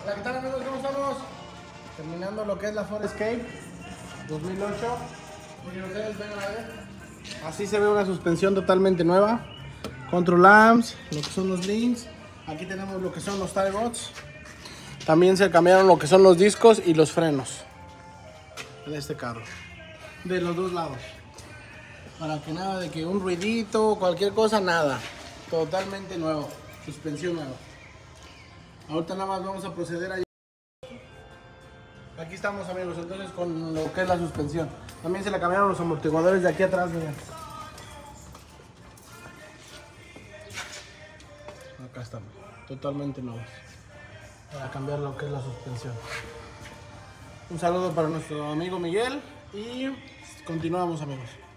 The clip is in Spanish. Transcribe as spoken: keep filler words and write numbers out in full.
Hola, ¿qué tal amigos? ¿Cómo estamos? Terminando lo que es la Ford Escape dos mil ocho. Miren ustedes, vengan a ver. Así se ve una suspensión totalmente nueva. Control arms, lo que son los links. Aquí tenemos lo que son los tie rods. También se cambiaron lo que son los discos y los frenos en este carro. De los dos lados. Para que nada de que un ruidito, cualquier cosa, nada. Totalmente nuevo. Suspensión nueva. Ahorita nada más vamos a proceder a... Aquí estamos amigos, entonces con lo que es la suspensión. También se le cambiaron los amortiguadores de aquí atrás, miren. Acá estamos, totalmente nuevos. Para cambiar lo que es la suspensión. Un saludo para nuestro amigo Miguel y continuamos amigos.